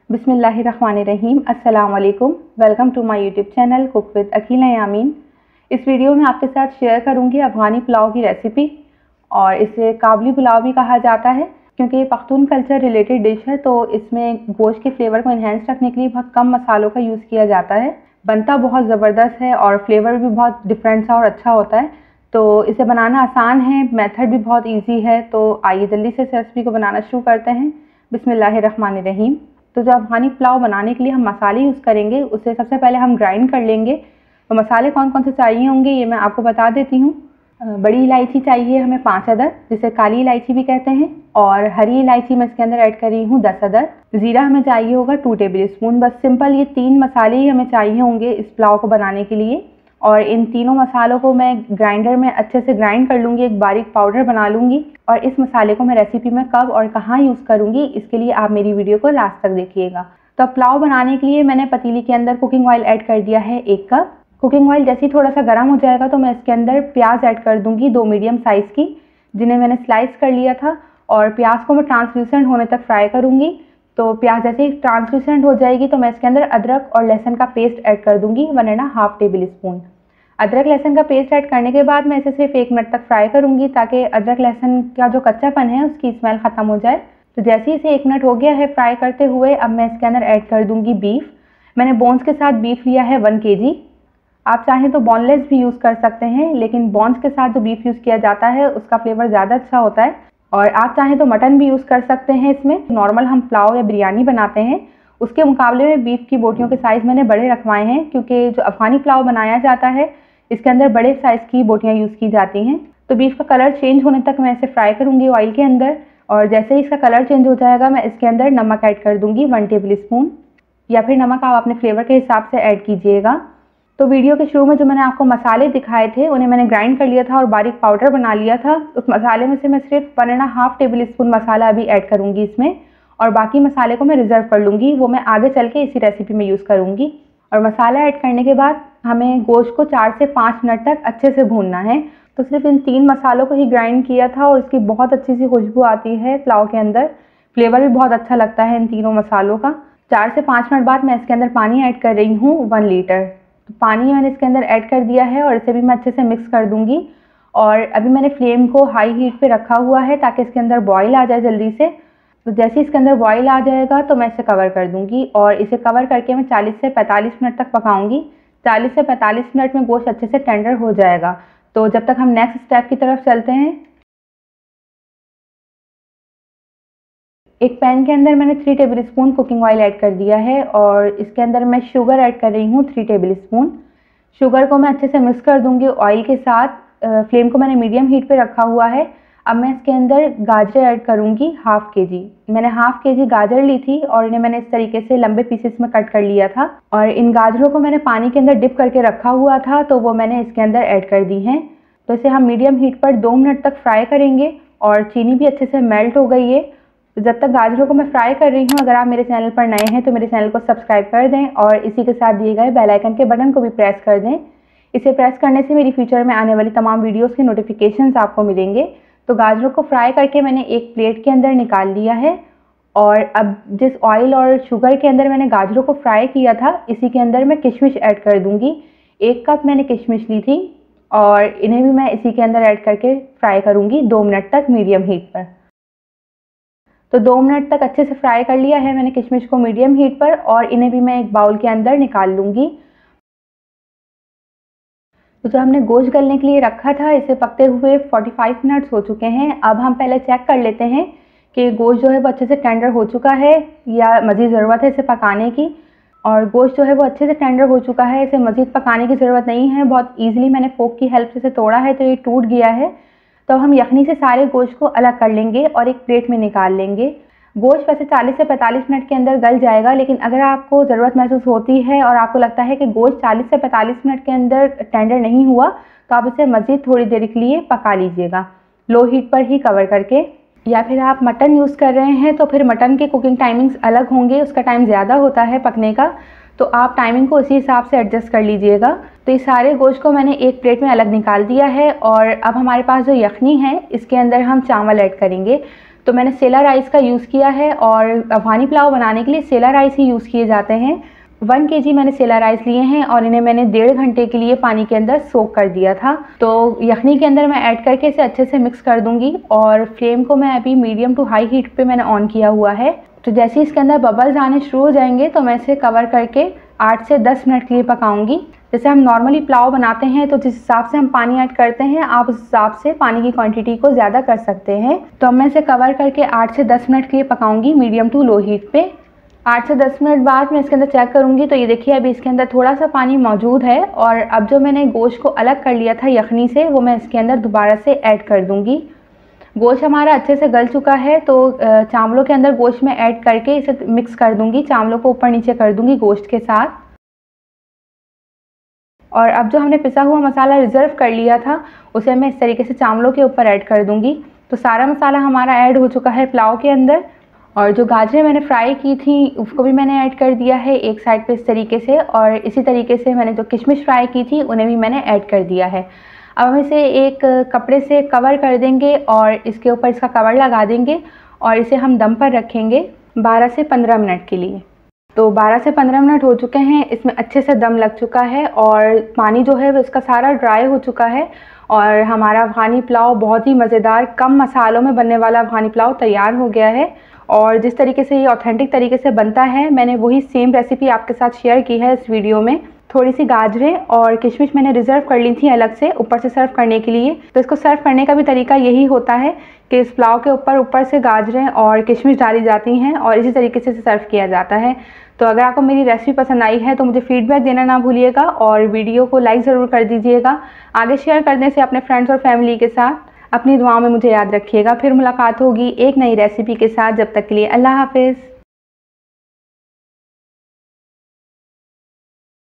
बिस्मिल्लाहिर्रहमानिर्रहीम। अस्सलाम वालेकुम। Welcome to my YouTube channel cook with Akeela Yameen. इस वीडियो में आपके साथ शेयर करूंगी अफ़गानी पुलाव की रेसिपी, और इसे काबली पुलाव भी कहा जाता है क्योंकि ये पख्तून कल्चर रिलेटेड डिश है। तो इसमें गोश्त के फ्लेवर को इन्हेंस रखने के लिए बहुत कम मसालों का यूज़ किया जाता है। बनता बहुत ज़बरदस्त है और फ्लेवर भी बहुत डिफरेंट सा और अच्छा होता है। तो इसे बनाना आसान है, मेथड भी बहुत ईजी है। तो आइए जल्दी से इस रेसिपी को बनाना शुरू करते हैं। बिस्मिल्लाहिर्रहमानिर्रहीम। तो जो अफ़गानी पुलाव बनाने के लिए हम मसाले यूज़ करेंगे उसे सबसे पहले हम ग्राइंड कर लेंगे। तो मसाले कौन कौन से चाहिए होंगे ये मैं आपको बता देती हूँ। बड़ी इलायची चाहिए हमें 5 अदद, जिसे काली इलायची भी कहते हैं, और हरी इलायची मैं इसके अंदर ऐड कर रही हूँ 10 अदद। ज़ीरा हमें चाहिए होगा 2 टेबल स्पून। बस सिंपल ये 3 मसाले ही हमें चाहिए होंगे इस पुलाव को बनाने के लिए। और इन तीनों मसालों को मैं ग्राइंडर में अच्छे से ग्राइंड कर लूँगी, एक बारीक पाउडर बना लूँगी। और इस मसाले को मैं रेसिपी में कब और कहाँ यूज़ करूँगी इसके लिए आप मेरी वीडियो को लास्ट तक देखिएगा। तो पुलाव बनाने के लिए मैंने पतीली के अंदर कुकिंग ऑयल ऐड कर दिया है 1 कप। कुकिंग ऑयल जैसे ही थोड़ा सा गर्म हो जाएगा तो मैं इसके अंदर प्याज ऐड कर दूँगी 2 मीडियम साइज़ की, जिन्हें मैंने स्लाइस कर लिया था। और प्याज को मैं ट्रांसलूसेंट होने तक फ्राई करूँगी। तो प्याज जैसे ही ट्रांसलूसेंट हो जाएगी तो मैं इसके अंदर अदरक और लहसुन का पेस्ट ऐड कर दूँगी 1.5 टेबल स्पून। अदरक लहसुन का पेस्ट ऐड करने के बाद मैं इसे सिर्फ 1 मिनट तक फ्राई करूँगी ताकि अदरक लहसुन का जो कच्चापन है उसकी स्मेल ख़त्म हो जाए। तो जैसे ही इसे 1 मिनट हो गया है फ्राई करते हुए, अब मैं इसके अंदर ऐड कर दूँगी बीफ। मैंने बोन्स के साथ बीफ लिया है 1 kg। आप चाहें तो बोनलेस भी यूज़ कर सकते हैं, लेकिन बोन्स के साथ जो बीफ यूज़ किया जाता है उसका फ्लेवर ज़्यादा अच्छा होता है। और आप चाहें तो मटन भी यूज़ कर सकते हैं। इसमें नॉर्मल हम पुलाव या बिरयानी बनाते हैं उसके मुकाबले में बीफ की बोटियों के साइज़ मैंने बड़े रखवाए हैं, क्योंकि जो अफ़गानी पुलाव बनाया जाता है इसके अंदर बड़े साइज़ की बोटियाँ यूज़ की जाती हैं। तो बीफ का कलर चेंज होने तक मैं इसे फ्राई करूँगी ऑयल के अंदर। और जैसे ही इसका कलर चेंज हो जाएगा मैं इसके अंदर नमक ऐड कर दूँगी 1 टेबल स्पून, या फिर नमक आप अपने फ्लेवर के हिसाब से ऐड कीजिएगा। तो वीडियो के शुरू में जो मैंने आपको मसाले दिखाए थे उन्हें मैंने ग्राइंड कर लिया था और बारीक पाउडर बना लिया था। उस मसाले में से मैं सिर्फ 1.5 टेबल स्पून मसाला अभी ऐड करूँगी इसमें, और बाकी मसाले को मैं रिजर्व कर लूँगी, वो मैं आगे चल के इसी रेसिपी में यूज़ करूँगी। और मसाला ऐड करने के बाद हमें गोश्त को 4 से 5 मिनट तक अच्छे से भूनना है। तो सिर्फ इन 3 मसालों को ही ग्राइंड किया था और इसकी बहुत अच्छी सी खुशबू आती है पुलाव के अंदर। फ्लेवर भी बहुत अच्छा लगता है इन तीनों मसालों का। 4 से 5 मिनट बाद मैं इसके अंदर पानी ऐड कर रही हूँ 1 लीटर। तो पानी मैंने इसके अंदर ऐड कर दिया है और इसे भी मैं अच्छे से मिक्स कर दूँगी। और अभी मैंने फ्लेम को हाई हीट पे रखा हुआ है ताकि इसके अंदर बॉयल आ जाए जल्दी से। तो जैसे ही इसके अंदर बॉयल आ जाएगा तो मैं इसे कवर कर दूँगी, और इसे कवर करके मैं 40 से 45 मिनट तक पकाऊँगी। 40 से 45 मिनट में गोश्त अच्छे से टेंडर हो जाएगा। तो जब तक हम नेक्स्ट स्टेप की तरफ चलते हैं, एक पैन के अंदर मैंने 3 tablespoon cooking oil add कर दिया है और इसके अंदर मैं शुगर ऐड कर रही हूँ 3 टेबल स्पून। शुगर को मैं अच्छे से मिक्स कर दूँगी ऑयल के साथ। फ्लेम को मैंने मीडियम हीट पे रखा हुआ है। अब मैं इसके अंदर गाजर ऐड करूँगी 1/2 kg। मैंने 1/2 kg गाजर ली थी और इन्हें मैंने इस तरीके से लंबे पीसेस में कट कर लिया था। और इन गाजरों को मैंने पानी के अंदर डिप करके रखा हुआ था, तो वो मैंने इसके अंदर ऐड कर दी हैं। तो इसे हम मीडियम हीट पर 2 मिनट तक फ्राई करेंगे। और चीनी भी अच्छे से मेल्ट हो गई है। तो जब तक गाजरों को मैं फ्राई कर रही हूँ, अगर आप मेरे चैनल पर नए हैं तो मेरे चैनल को सब्सक्राइब कर दें और इसी के साथ दिए गए बेल आइकन के बटन को भी प्रेस कर दें। इसे प्रेस करने से मेरी फ्यूचर में आने वाली तमाम वीडियोस के नोटिफिकेशंस आपको मिलेंगे। तो गाजरों को फ्राई करके मैंने एक प्लेट के अंदर निकाल लिया है। और अब जिस ऑयल और शुगर के अंदर मैंने गाजरों को फ्राई किया था इसी के अंदर मैं किशमिश ऐड कर दूँगी। 1 कप मैंने किशमिश ली थी और इन्हें भी मैं इसी के अंदर ऐड करके फ्राई करूँगी 2 मिनट तक मीडियम हीट पर। तो 2 मिनट तक अच्छे से फ्राई कर लिया है मैंने किशमिश को मीडियम हीट पर, और इन्हें भी मैं एक बाउल के अंदर निकाल लूँगी। तो जो हमने गोश्त गलने के लिए रखा था इसे पकते हुए 45 मिनट्स हो चुके हैं। अब हम पहले चेक कर लेते हैं कि गोश्त जो है वो अच्छे से टेंडर हो चुका है या मज़ीद ज़रूरत है इसे पकाने की। और गोश्त जो है वो अच्छे से टेंडर हो चुका है, इसे मज़ीद पकाने की ज़रूरत नहीं है। बहुत ईजिली मैंने फोक की हेल्प से इसे तोड़ा है तो ये टूट गया है। तो हम यखनी से सारे गोश्त को अलग कर लेंगे और एक प्लेट में निकाल लेंगे। गोश्त वैसे 40 से 45 मिनट के अंदर गल जाएगा, लेकिन अगर आपको ज़रूरत महसूस होती है और आपको लगता है कि गोश्त 40 से 45 मिनट के अंदर टेंडर नहीं हुआ तो आप इसे मज़ीद थोड़ी देर के लिए पका लीजिएगा, लो हीट पर ही कवर करके। या फिर आप मटन यूज़ कर रहे हैं तो फिर मटन के कुकिंग टाइमिंग्स अलग होंगे, उसका टाइम ज़्यादा होता है पकने का, तो आप टाइमिंग को उसी हिसाब से एडजस्ट कर लीजिएगा। तो ये सारे गोश्त को मैंने एक प्लेट में अलग निकाल दिया है। और अब हमारे पास जो यखनी है इसके अंदर हम चावल ऐड करेंगे। तो मैंने सेला राइस का यूज़ किया है और अफ़गानी पुलाव बनाने के लिए सेला राइस ही यूज़ किए जाते हैं। 1 kg मैंने सेला राइस लिए हैं और इन्हें मैंने 1.5 घंटे के लिए पानी के अंदर सोक कर दिया था। तो यखनी के अंदर मैं ऐड करके इसे अच्छे से मिक्स कर दूंगी और फ्लेम को मैं अभी मीडियम टू हाई हीट पे मैंने ऑन किया हुआ है। तो जैसे ही इसके अंदर बबल्स आने शुरू हो जाएंगे तो मैं इसे कवर करके 8 से 10 मिनट के लिए पकाऊंगी। जैसे हम नॉर्मली पुलाव बनाते हैं तो जिस हिसाब से हम पानी ऐड करते हैं आप उस हिसाब से पानी की क्वांटिटी को ज़्यादा कर सकते हैं। तो अब मैं इसे कवर करके 8 से 10 मिनट के लिए पकाऊंगी मीडियम टू लो हीट पे। 8 से 10 मिनट बाद मैं इसके अंदर चेक करूंगी तो ये देखिए अभी इसके अंदर थोड़ा सा पानी मौजूद है और अब जो मैंने गोश्त को अलग कर लिया था यखनी से वो मैं इसके अंदर दोबारा से ऐड कर दूंगी। गोश्त हमारा अच्छे से गल चुका है तो चावलों के अंदर गोश्त में ऐड करके इसे मिक्स कर दूंगी, चावलों को ऊपर नीचे कर दूंगी गोश्त के साथ। और अब जो हमने पिसा हुआ मसाला रिज़र्व कर लिया था उसे मैं इस तरीके से चावलों के ऊपर ऐड कर दूंगी। तो सारा मसाला हमारा ऐड हो चुका है पुलाव के अंदर और जो गाजरें मैंने फ्राई की थी उसको भी मैंने ऐड कर दिया है एक साइड पे इस तरीके से, और इसी तरीके से मैंने जो किशमिश फ्राई की थी उन्हें भी मैंने ऐड कर दिया है। अब हम इसे एक कपड़े से कवर कर देंगे और इसके ऊपर इसका कवर लगा देंगे और इसे हम दम पर रखेंगे 12 से 15 मिनट के लिए। तो 12 से 15 मिनट हो चुके हैं, इसमें अच्छे से दम लग चुका है और पानी जो है वो इसका सारा ड्राई हो चुका है और हमारा अफ़गानी पुलाव बहुत ही मज़ेदार कम मसालों में बनने वाला अफ़गानी पुलाव तैयार हो गया है। और जिस तरीके से ये ऑथेंटिक तरीके से बनता है मैंने वही सेम रेसिपी आपके साथ शेयर की है इस वीडियो में। थोड़ी सी गाजरें और किशमिश मैंने रिज़र्व कर ली थी अलग से ऊपर से सर्व करने के लिए। तो इसको सर्व करने का भी तरीका यही होता है कि इस पुलाव के ऊपर से गाजरें और किशमिश डाली जाती हैं और इसी तरीके से सर्व किया जाता है। तो अगर आपको मेरी रेसिपी पसंद आई है तो मुझे फीडबैक देना ना भूलिएगा और वीडियो को लाइक ज़रूर कर दीजिएगा। आगे शेयर करने से अपने फ्रेंड्स और फैमिली के साथ अपनी दुआओं में मुझे याद रखिएगा। फिर मुलाकात होगी एक नई रेसिपी के साथ, जब तक के लिए अल्लाह हाफिज़।